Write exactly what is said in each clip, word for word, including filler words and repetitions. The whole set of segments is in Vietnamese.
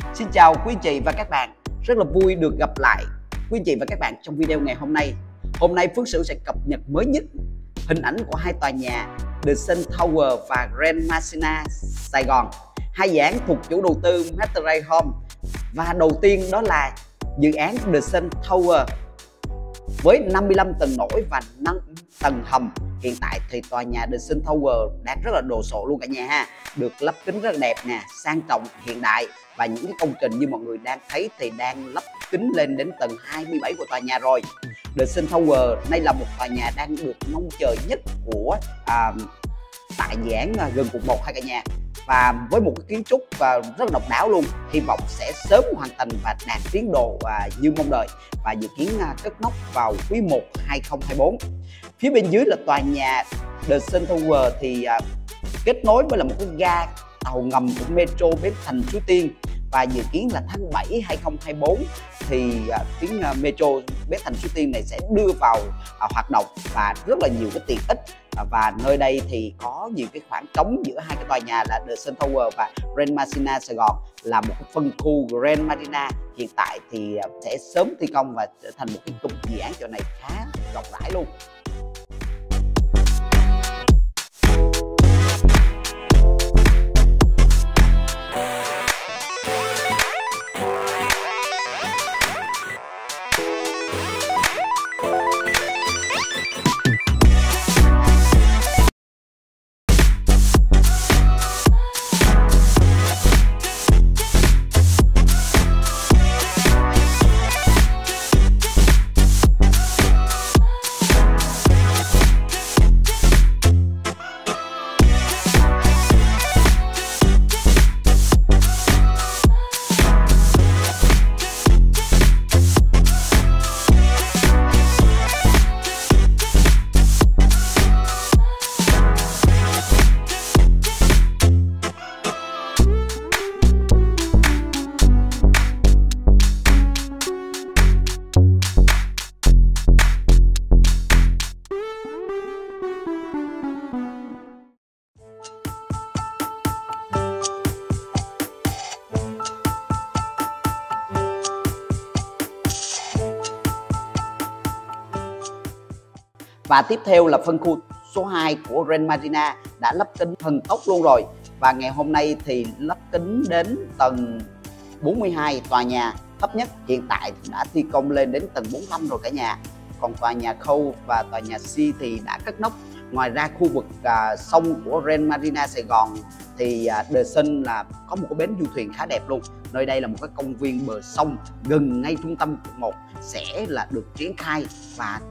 Xin chào quý anh chị và các bạn. Rất là vui được gặp lại quý anh chị và các bạn trong video ngày hôm nay. Hôm nay Phước Sửu sẽ cập nhật mới nhất hình ảnh của hai tòa nhà The Sun Tower và Grand Marina Sài Gòn. Hai dự án thuộc chủ đầu tư Mastery Home. Và đầu tiên đó là dự án The Sun Tower với năm mươi lăm tầng nổi và năm tầng hầm. Hiện tại thì tòa nhà The Sun Tower đang rất là đồ sộ luôn cả nhà ha. Được lắp kính rất là đẹp nè, sang trọng, hiện đại. Và những cái công trình như mọi người đang thấy thì đang lắp kính lên đến tầng hai mươi bảy của tòa nhà rồi. The Sun Tower đây là một tòa nhà đang được mong chờ nhất của à, tại dự án gần quận một hai cả nhà. Và với một cái kiến trúc và rất là độc đáo luôn, hy vọng sẽ sớm hoàn thành và đạt tiến độ và như mong đợi, và dự kiến cất nóc vào quý một hai không hai bốn. Phía bên dưới là tòa nhà The Sun Tower thì à, kết nối với là một cái ga tàu ngầm của Metro Bến Thành Suối Tiên, và dự kiến là tháng bảy hai không hai bốn thì à, tuyến à, Metro Bến Thành Suối Tiên này sẽ đưa vào à, hoạt động và rất là nhiều cái tiện ích. À, và nơi đây thì có nhiều cái khoảng trống giữa hai cái tòa nhà là The Sun Tower và Grand Marina Sài Gòn, là một cái phân khu Grand Marina hiện tại thì à, sẽ sớm thi công và trở thành một cái cụm dự án chỗ này khá rộng rãi luôn. Và tiếp theo là phân khu số hai của Grand Marina đã lắp kính thần tốc luôn rồi. Và ngày hôm nay thì lắp kính đến tầng bốn mươi hai, tòa nhà thấp nhất hiện tại đã thi công lên đến tầng bốn mươi lăm rồi cả nhà. Còn tòa nhà Khâu và tòa nhà C thì đã cất nóc. Ngoài ra khu vực à, sông của Grand Marina Sài Gòn thì à, The Sun là có một cái bến du thuyền khá đẹp luôn. Nơi đây là một cái công viên bờ sông gần ngay trung tâm quận một sẽ là được triển khai và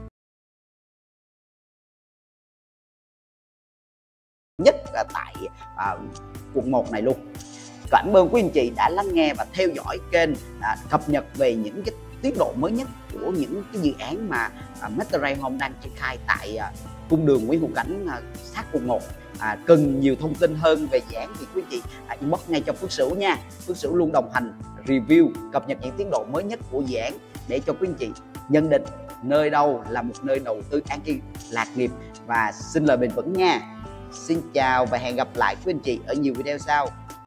nhất là tại à, quận một này luôn. Cảm ơn quý anh chị đã lắng nghe và theo dõi kênh, à, cập nhật về những cái tiến độ mới nhất của những cái dự án mà à, Mastery Home đang triển khai tại à, cung đường Nguyễn Hữu Cảnh à, sát quận một. À, cần nhiều thông tin hơn về dự án thì quý anh chị à, inbox ngay cho Phước Sửu nha. Phước Sửu luôn đồng hành review, cập nhật những tiến độ mới nhất của dự án để cho quý anh chị nhận định nơi đâu là một nơi đầu tư an cư lạc nghiệp và sinh lời bền vững nha. Xin chào và hẹn gặp lại quý anh chị ở nhiều video sau.